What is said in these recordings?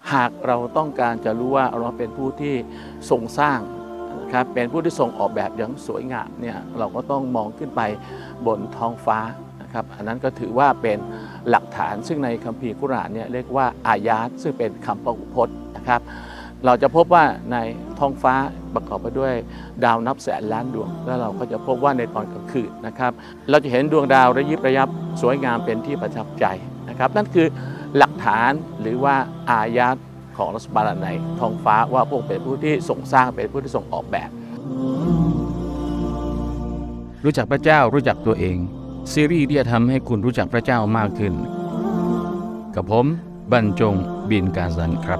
หากเราต้องการจะรู้ว่าเราเป็นผู้ที่ทรงสร้างนะครับเป็นผู้ที่ทรงออกแบบอย่างสวยงามเนี่ยเราก็ต้องมองขึ้นไปบนท้องฟ้านะครับอันนั้นก็ถือว่าเป็นหลักฐานซึ่งในคัมภีร์กุรอานเนี่ยเรียกว่าอายาตซึ่งเป็นคำพหูพจน์นะครับเราจะพบว่าในท้องฟ้าประกอบไปด้วยดาวนับแสนล้านดวงแล้วเราก็จะพบว่าในตอนกลางคืนนะครับเราจะเห็นดวงดาวระยิบระยับสวยงามเป็นที่ประทับใจนะครับนั่นคือหลักฐานหรือว่าอายาตของอัลเลาะห์ซุบฮานะฮูวะตะอาลาในท้องฟ้าว่าพวกเป็นผู้ที่ทรงสร้างเป็นผู้ที่ทรงออกแบบรู้จักพระเจ้ารู้จักตัวเองซีรีส์ที่จะทำให้คุณรู้จักพระเจ้ามากขึ้นกับผมบรรจงบินกาซันครับ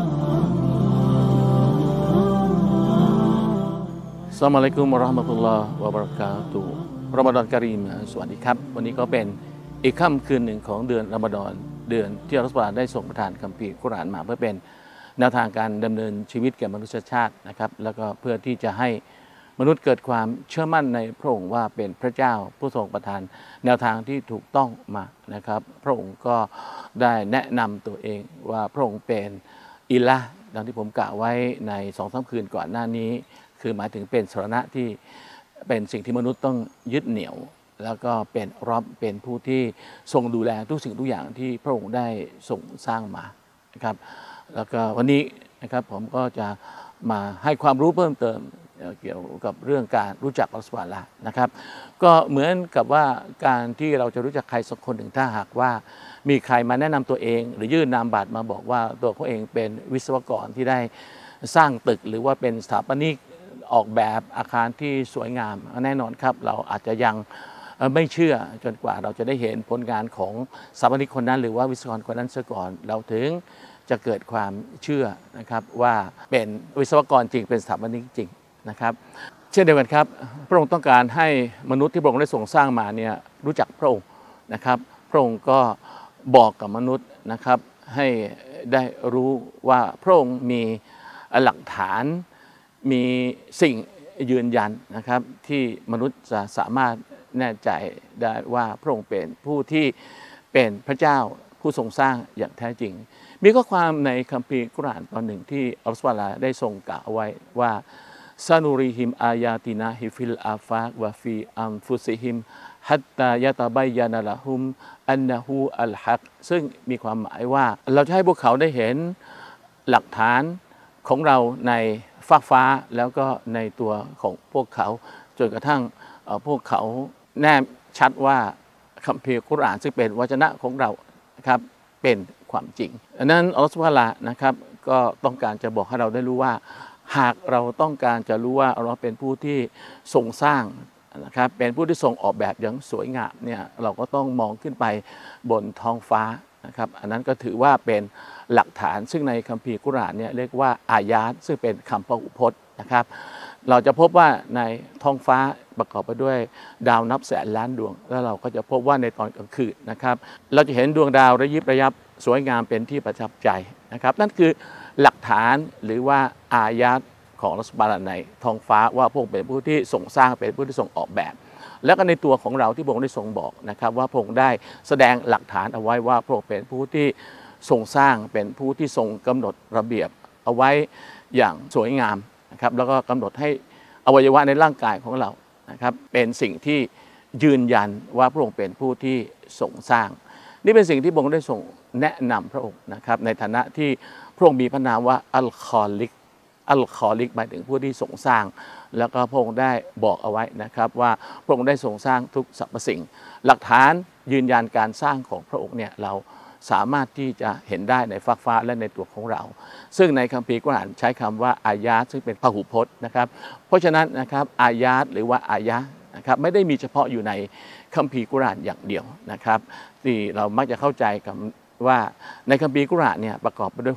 อัสสลามุอะลัยกุมวะเราะห์มะตุลลอฮ์วะบะเราะกาตุฮ์รอมฎอนกะรีมสวัสดีครับวันนี้ก็เป็นอีกค่ำคืนหนึ่งของเดือนรอมฎอนเดือนที่อัลเลาะห์ซุบฮานะฮูวะตะอาลาได้ทรงประทานคัมภีร์กุรอานมาเพื่อเป็นแนวทางการดำเนินชีวิตแก่มนุษยชาตินะครับแล้วก็เพื่อที่จะให้มนุษย์เกิดความเชื่อมั่นในพระองค์ว่าเป็นพระเจ้าผู้ทรงประทานแนวทางที่ถูกต้องมานะครับพระองค์ก็ได้แนะนำตัวเองว่าพระองค์เป็นอิละห์ดังที่ผมกล่าวไว้ใน2-3 คืนก่อนหน้านี้คือหมายถึงเป็นสรณะที่เป็นสิ่งที่มนุษย์ต้องยึดเหนี่ยวแล้วก็เป็นรอบเป็นผู้ที่ทรงดูแลทุกสิ่งทุกอย่างที่พระองค์ได้ทรงสร้างมานะครับแล้วก็วันนี้นะครับผมก็จะมาให้ความรู้เพิ่มเติมเกี่ยวกับเรื่องการรู้จักอัลเลาะห์ซุบฮานะฮูวะตะอาลานะครับก็เหมือนกับว่าการที่เราจะรู้จักใครสักคนหนึ่งถ้าหากว่ามีใครมาแนะนำตัวเองหรือยื่นนามบัตรมาบอกว่าตัวเขาเองเป็นวิศวกรที่ได้สร้างตึกหรือว่าเป็นสถาปนิกออกแบบอาคารที่สวยงามแน่นอนครับเราอาจจะยังไม่เชื่อจนกว่าเราจะได้เห็นผลงานของสถาปนิกคนนั้นหรือว่าวิศวกรคนนั้นซะก่อนเราถึงจะเกิดความเชื่อนะครับว่าเป็นวิศวกรจริงเป็นสถาปนิกจริงนะครับเช่นเดียวกันครับพระองค์ต้องการให้มนุษย์ที่พระองค์ได้ทรงสร้างมาเนี่ยรู้จักพระองค์นะครับพระองค์ก็บอกกับมนุษย์นะครับให้ได้รู้ว่าพระองค์มีหลักฐานมีสิ่งยืนยันนะครับที่มนุษย์จะสามารถแน่ใจได้ว่าพระองค์เป็นผู้ที่เป็นพระเจ้าผู้ทรงสร้างอย่างแท้จริงมีข้อความในคัมภีร์กุรอานตอนหนึ่งที่อัลเลาะห์ซุบฮานะฮูวะตะอาลาได้ทรงกล่าวไว้ว่าซานูริฮิมอายาตินาฮิฟิลอาฟากวะฟีอัมฟุซิฮิมฮัตตายะตะบัยยานะละฮุมอันนะฮูอัลฮักซึ่งมีความหมายว่าเราจะให้พวกเขาได้เห็นหลักฐานของเราในฟากฟ้าแล้วก็ในตัวของพวกเขาจนกระทั่งพวกเขาแน่ชัดว่าคัมภีร์กุรอานซึ่งเป็นวจนะของเรานะครับเป็นความจริงอันนั้นอัลเลาะห์ซุบฮานะฮูวะตะอาลานะครับก็ต้องการจะบอกให้เราได้รู้ว่าหากเราต้องการจะรู้ว่าเราเป็นผู้ที่ทรงสร้างนะครับเป็นผู้ที่ทรงออกแบบอย่างสวยงามเนี่ยเราก็ต้องมองขึ้นไปบนท้องฟ้านะครับอันนั้นก็ถือว่าเป็นหลักฐานซึ่งในคัมภีร์กุรอานเนี่ยเรียกว่าอายาตซึ่งเป็นคำพหูพจน์นะครับเราจะพบว่าในท้องฟ้าประกอบไปด้วยดาวนับแสนล้านดวงแล้วเราก็จะพบว่าในตอนกลางคืนนะครับเราจะเห็นดวงดาวระยิบระยับสวยงามเป็นที่ประทับใจนะครับนั่นคือหลักฐานหรือว่าอายาตของอัลเลาะห์ซุบฮานะฮูวะตะอาลาในท้องฟ้าว่าพวกเป็นผู้ที่ทรงสร้างเป็นผู้ที่ทรงออกแบบแล้วก็ในตัวของเราที่พระองค์ได้ทรงบอกนะครับว่าพระองค์ได้แสดงหลักฐานเอาไว้ว่าพระองค์เป็นผู้ที่ทรงสร้างเป็นผู้ที่ทรงกำหนดระเบียบเอาไว้อย่างสวยงามนะครับแล้วก็กำหนดให้อวัยวะในร่างกายของเรานะครับเป็นสิ่งที่ยืนยันว่าพระองค์เป็นผู้ที่ทรงสร้างนี่เป็นสิ่งที่พระองค์ได้ทรงแนะนำพระองค์นะครับในฐานะที่พระองค์มีพระนามว่าอัลคอลิกหมายถึงผู้ที่ทรงสร้างแล้วก็พระองค์ได้บอกเอาไว้นะครับว่าพระองค์ได้ทรงสร้างทุกสรรพสิ่งหลักฐานยืนยันการสร้างของพระองค์เนี่ยเราสามารถที่จะเห็นได้ในฟากฟ้าและในตัวของเราซึ่งในคัมภีร์กุรอานใช้คำว่าอายาตซึ่งเป็นพหูพจน์นะครับเพราะฉะนั้นนะครับอายาตหรือว่าอายะนะครับไม่ได้มีเฉพาะอยู่ในคัมภีร์กุรอานอย่างเดียวนะครับที่เรามักจะเข้าใจกับว่าในคัมภีร์กุรอานเนี่ยประกอบไปด้วย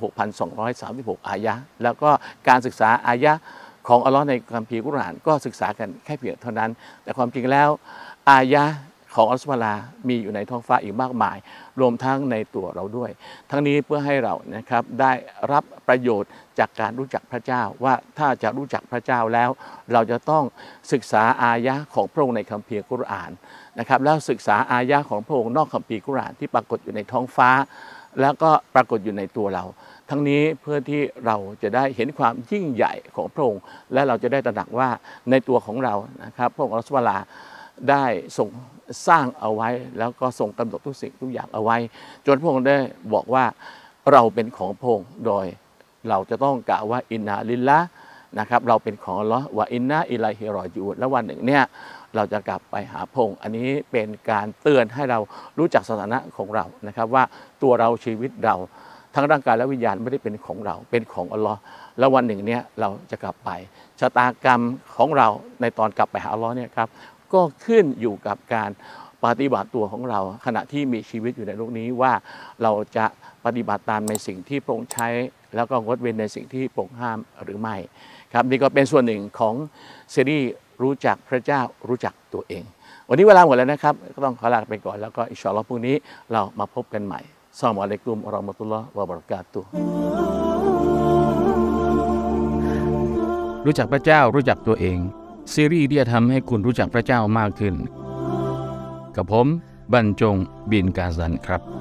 6,236 อายะห์แล้วก็การศึกษาอายะห์ของอัลเลาะห์ในคัมภีร์กุรอานก็ศึกษากันแค่เพียงเท่านั้นแต่ความจริงแล้วอายะห์ของอัลเลาะห์ซุบฮานะฮูวะตะอาลามีอยู่ในท้องฟ้าอีกมากมายรวมทั้งในตัวเราด้วยทั้งนี้เพื่อให้เรานะครับได้รับประโยชน์จากการรู้จักพระเจ้าว่าถ้าจะรู้จักพระเจ้าแล้วเราจะต้องศึกษาอายะห์ของพระองค์ในคัมภีร์กุรอานนะครับแล้วศึกษาอายะห์ของพระองค์นอกคัมภีร์กุรอานที่ปรากฏอยู่ในท้องฟ้าแล้วก็ปรากฏอยู่ในตัวเราทั้งนี้เพื่อที่เราจะได้เห็นความยิ่งใหญ่ของพระองค์และเราจะได้ตระหนักว่าในตัวของเรานะครับพระองค์อัลลอฮฺซุบฮานะฮูวะตะอาลาได้ทรงสร้างเอาไว้แล้วก็ทรงกำหนดทุกสิ่งทุกอย่างเอาไว้จนพระองค์ได้บอกว่าเราเป็นของพระองค์โดยเราจะต้องกล่าวว่าอินนาลิลละนะครับเราเป็นของอัลเลาะห์วะอินนาอิลัยฮิรอญิอูนแล้ววันหนึ่งเนี่ยเราจะกลับไปหาพระองค์อันนี้เป็นการเตือนให้เรารู้จักสถานะของเรานะครับว่าตัวเราชีวิตเราทั้งร่างกายและวิญญาณไม่ได้เป็นของเราเป็นของอัลเลาะห์แล้ววันหนึ่งเนี่ยเราจะกลับไปชะตากรรมของเราในตอนกลับไปหาอัลเลาะห์เนี่ยครับก็ขึ้นอยู่กับการปฏิบัติตัวของเราขณะที่มีชีวิตอยู่ในโลกนี้ว่าเราจะปฏิบัติตามในสิ่งที่พระองค์ใช้แล้วก็งดเว้นในสิ่งที่พระองค์ห้ามหรือไม่ครับนี่ก็เป็นส่วนหนึ่งของซีรีส์รู้จักพระเจ้ารู้จักตัวเองวันนี้เวลาหมดแล้วนะครับก็ต้องขอลาไปก่อนแล้วก็อินชาอัลลอฮ์พรุ่งนี้เรามาพบกันใหม่อัสสลามุอะลัยกุมวะเราะห์มะตุลลอฮ์วะบะเราะกาตุฮ์รู้จักพระเจ้ารู้จักตัวเองซีรีส์ที่จะทำให้คุณรู้จักพระเจ้ามากขึ้นกับผมบรรจงบินกาซันครับ